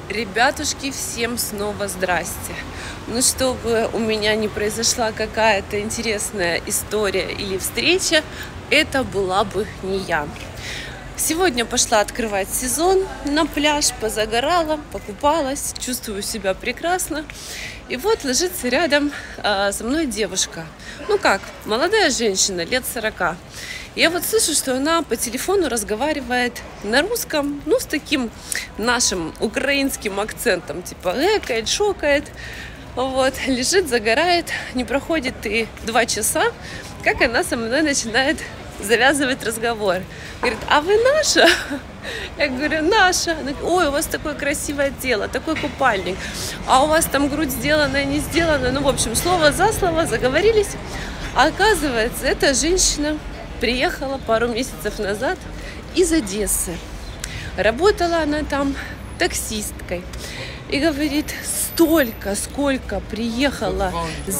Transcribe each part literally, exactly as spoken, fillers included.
Ребятушки, всем снова здрасте. Ну, чтобы у меня не произошла какая-то интересная история или встреча, это была бы не я. Сегодня пошла открывать сезон, на пляж позагорала, покупалась, чувствую себя прекрасно. И вот ложится рядом а, со мной девушка. Ну как, молодая женщина, лет сорока. Я вот слышу, что она по телефону разговаривает на русском, ну, с таким нашим украинским акцентом, типа экает, шокает. Вот, лежит, загорает, не проходит и два часа, как она со мной начинает завязывать разговор. Говорит, а вы наша? Я говорю, наша. Она говорит, ой, у вас такое красивое тело, такой купальник. А у вас там грудь сделана, не сделана. Ну, в общем, слово за слово заговорились. А оказывается, эта женщина приехала пару месяцев назад из Одессы. Работала она там таксисткой. И говорит, столько, сколько приехало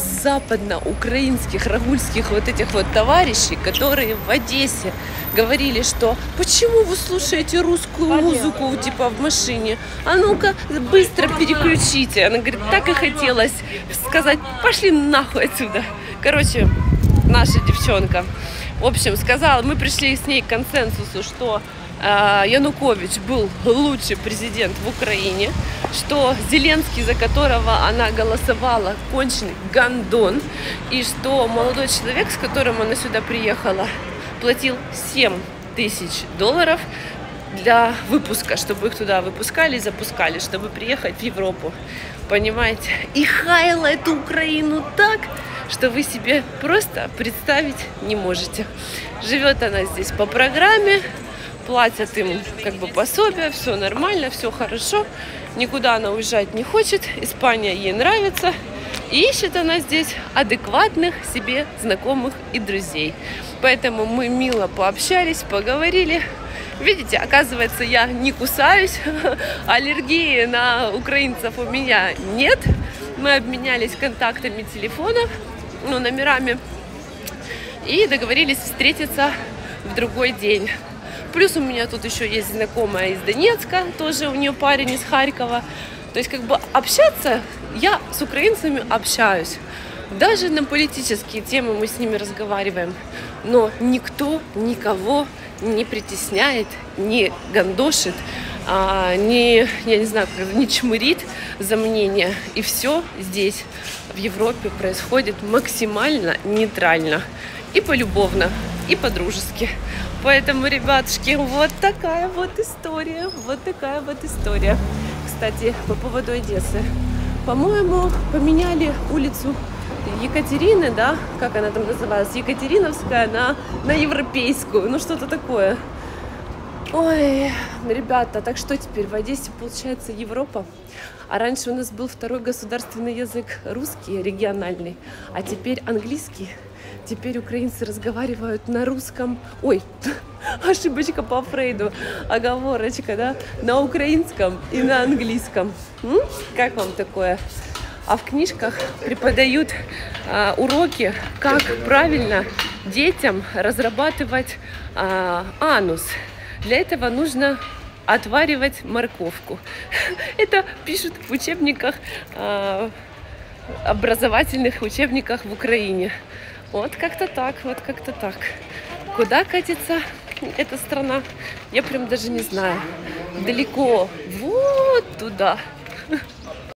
западно-украинских, рагульских вот этих вот товарищей, которые в Одессе говорили, что почему вы слушаете русскую музыку типа в машине? А ну-ка быстро переключите. Она говорит, так и хотелось сказать, пошли нахуй отсюда. Короче, наша девчонка. В общем, сказала, мы пришли с ней к консенсусу, что Янукович был лучший президент в Украине, что Зеленский, за которого она голосовала, конченый гандон, и что молодой человек, с которым она сюда приехала, платил семь тысяч долларов для выпуска, чтобы их туда выпускали и запускали, чтобы приехать в Европу. Понимаете? И хаяла эту Украину так, что вы себе просто представить не можете. Живет она здесь по программе, платят им как бы пособие, все нормально, все хорошо, никуда она уезжать не хочет, Испания ей нравится, и ищет она здесь адекватных себе знакомых и друзей. Поэтому мы мило пообщались, поговорили. Видите, оказывается, я не кусаюсь, аллергии на украинцев у меня нет. Мы обменялись контактами телефонов, ну, номерами, и договорились встретиться в другой день. Плюс у меня тут еще есть знакомая из Донецка, тоже у нее парень из Харькова. То есть как бы общаться, я с украинцами общаюсь. Даже на политические темы мы с ними разговариваем. Но никто никого не притесняет, не гандошит, а, не, я не знаю, не чмырит за мнение. И все здесь, в Европе, происходит максимально нейтрально. И полюбовно, и по-дружески. Поэтому, ребятушки, вот такая вот история. Вот такая вот история. Кстати, по поводу Одессы. По-моему, поменяли улицу Екатерины, да? Как она там называлась? Екатериновская на, на Европейскую. Ну, что-то такое. Ой, ребята, так что теперь в Одессе получается Европа? А раньше у нас был второй государственный язык русский, региональный, а теперь английский. Теперь украинцы разговаривают на русском. Ой, ошибочка по Фрейду, оговорочка, да? На украинском и на английском. М? Как вам такое? А в книжках преподают а, уроки, как правильно детям разрабатывать а, анус. Для этого нужно отваривать морковку. Это пишут в учебниках, а, образовательных учебниках в Украине. Вот как-то так, вот как-то так. Куда катится эта страна, я прям даже не знаю. Далеко, вот туда.